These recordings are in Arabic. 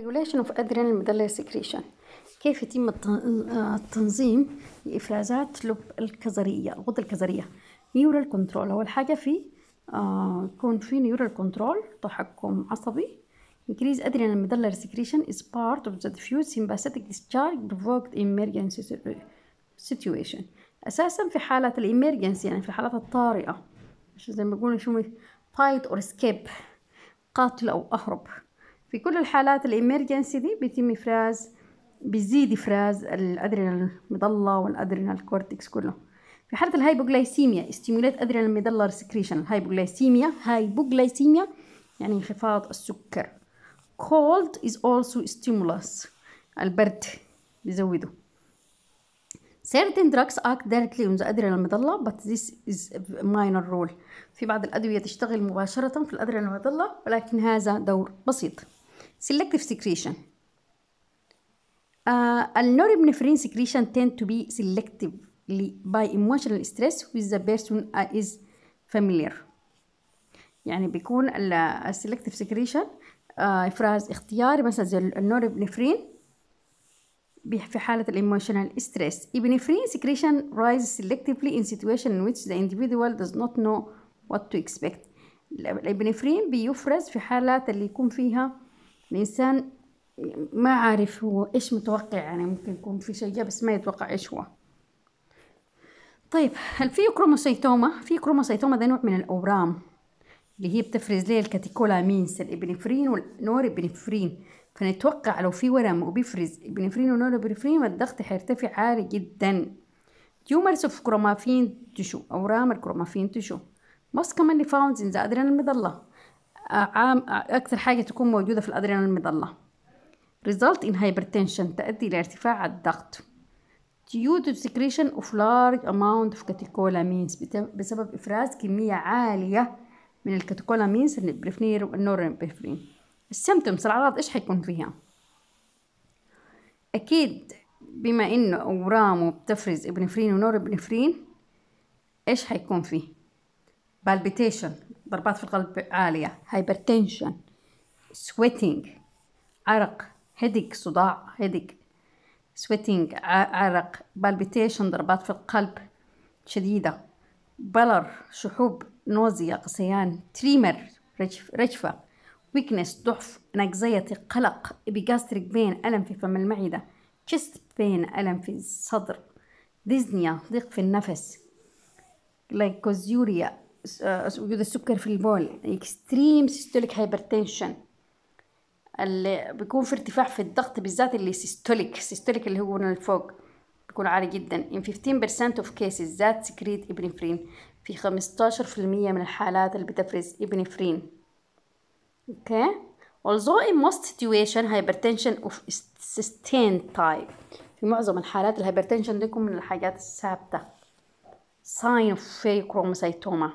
Regulation of adrenal medullary secretion. كيف يتم التنظيم لإفرازات لب الكظرية، الغدة الكظرية. نيورال كنترول. أول حاجة يكون في نيورال كنترول، تحكم عصبي. Increase adrenal medullary secretion is part of the diffuse sympathetic discharge provoked emergency situation. أساسا في حالة الإمرجنسي، يعني في الحالات الطارئة، زي ما بيقولوا شو fight or escape، قاتل أو أهرب. في كل الحالات الإمرجنسي دي بيزيد إفراز الأدرينال مضلة والأدرينال كورتكس كله. في حالة الهايبوغلايسيميا stimulate adrenal medullary secretion. هايبوغلايسيميا يعني انخفاض السكر. Cold is also stimulus. البرد بيزوده. Certain drugs act directly on the adrenal medulla but this is a minor role. في بعض الأدوية تشتغل مباشرة في الأدرينال ميدولا ولكن هذا دور بسيط. Selective secretion. النورابنفرين secretion tend to be selectively by emotional stress with the person is familiar. يعني بيكون السلكتيف سكريشن إفراز اختياري، مثلا زي النورابنفرين في حالة الإيموشنال ستريس. إبنفرين secretion rises selectively in situation in which the individual does not know what to expect. الإبنفرين بيفرز في حالات اللي يكون فيها الإنسان ما عارف هو إيش متوقع، يعني ممكن يكون في شيء بس ما يتوقع إيش هو. طيب الفيوكروموسيتوما. الفيوكروموسيتوما ده نوع من الأورام اللي هي بتفرز ليه الكاتيكولامينز، الإبنفرين والنورابنفرين. فنتوقع لو في ورم وبيفرز إبنفرين ونورابنفرين الضغط حيرتفع عالي جدا. Tumors of chromaffin tissue. أورام الكرومافين tissue most commonly found in the adrenal medulla. أكثر حاجة تكون موجودة في الأدرينال medulla. result in hypertension. تؤدي إلى ارتفاع الضغط due to secretion of large amount of catecholamines. بسبب إفراز كمية عالية من الكاتيكولامينز، الإبنفرين والنورابنفرين. السيمتومز، الأعراض إيش حيكون فيها؟ أكيد بما إنه أورام وبتفرز إبنفرين ونورابنفرين إيش حيكون فيه؟ بالبيتيشن، ضربات في القلب عالية، هايبرتنشن، سويتينج، عرق، هيديك، صداع، هيديك، سويتينج، عرق، بالبيتيشن، ضربات في القلب شديدة، بلر، شحوب، نوزيا، قصيان، تريمر، رجفة، ويكنس، ضعف، انكزايتي، قلق، إبيجاستريك بين، ألم في فم المعدة، chest بين، ألم في الصدر، ديزنيا، ضيق في النفس، لايكوزيوريا، وجود السكر في البول، اكستريم سيستوليك هايبرتنشن اللي بيكون في ارتفاع في الضغط، بالذات اللي سيستوليك اللي هو من الفوق بيكون عالي جدا. in 15% of cases that secrete ابنفرين. في 15% من الحالات اللي بتفرز ابنفرين. okay. although in most situations hypertension of sustained type. في معظم الحالات الهايبرتنشن دي يكون من الحاجات الثابتة. sign of pheochromocytoma.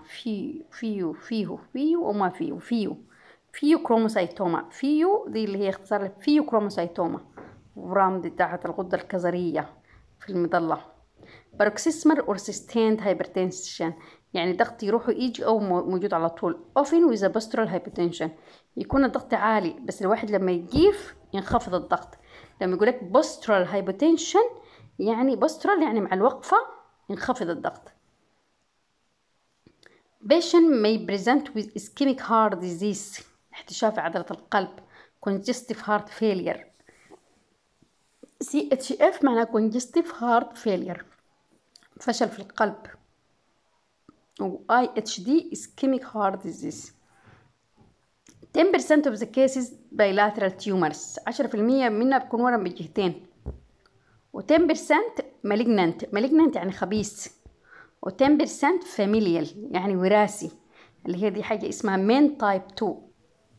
فيه وما فيه كروموسايتوما. فيو دي اللي هي اختصار لفيو كروموسايتوما، ورام دي تحت الغدة الكظرية في المظلة. paroxysmal or sustained hypertension يعني ضغط يروح ويجي أو موجود على طول. often with a postural hypertension يكون الضغط عالي بس الواحد لما يجيف ينخفض الضغط. لما يقولك postural hypertension يعني postural يعني مع الوقفة ينخفض الضغط. patient may present with ischemic heart disease احتشاء عضلة القلب. congestive heart failure. CHF معناه congestive heart failure فشل في القلب. و IHD ischemic heart disease. 10% of the cases bilateral tumors. 10% منها بيكون ورم بالجهتين. و 10% malignant يعني خبيث. و 10% familial يعني وراثي اللي هي دي حاجة اسمها من type 2.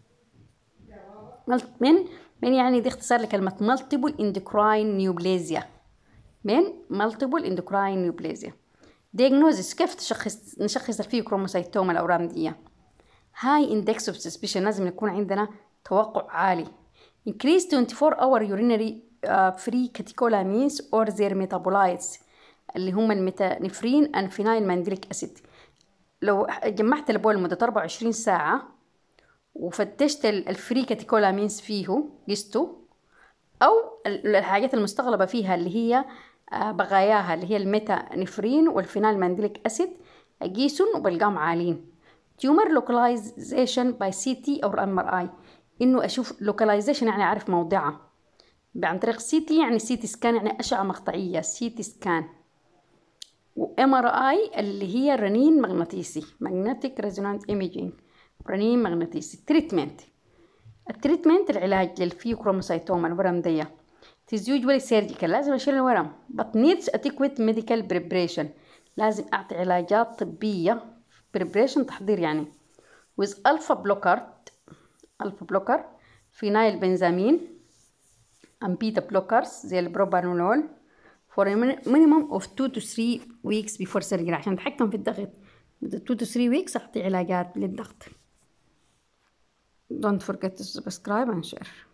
من يعني دي اختصار لكلمة multiple endocrine neoplasia. multiple endocrine neoplasia. diagnosis. كيف نشخص الفيوكروموسايتوما الأورام دي؟ high index of suspicion لازم يكون عندنا توقع عالي. increase 24-hour urinary free catecholamines or their metabolites اللي هم الميتانفرين and phenyl mandelic acid. لو جمعت البول لمدة 24 ساعة وفتشت الفري كاتيكولامينز فيه قسته، أو الحاجات المستغربة فيها اللي هي بغاياها اللي هي الميتا نفرين والفينال مانديليك أسيد أقيسهم وبلقاهم عالين. تيومر لوكاليزيشن باي سي تي أو MRI، إنه أشوف لوكاليزيشن يعني أعرف موضعها عن طريق سي تي، يعني سي تي سكان يعني أشعة مقطعية سي تي سكان، وMRI اللي هي رنين مغناطيسي ماجنتيك ريزونانس ايميجينج، رنين مغناطيسي. التريتمنت العلاج للفيوكروموسايتوما الورم دي تيزيوجولي سيرجيكال، لازم أشيل الورم but needs adequate medical preparation، لازم أعطي علاجات طبية preparation تحضير يعني with alpha blocker فينايل بنزامين and beta blockers زي البروبانولول for a minimum of 2 to 3 weeks before surgery، عشان أتحكم في الضغط مدة 2 to 3 weeks أعطي علاجات للضغط. Don't forget to subscribe and share.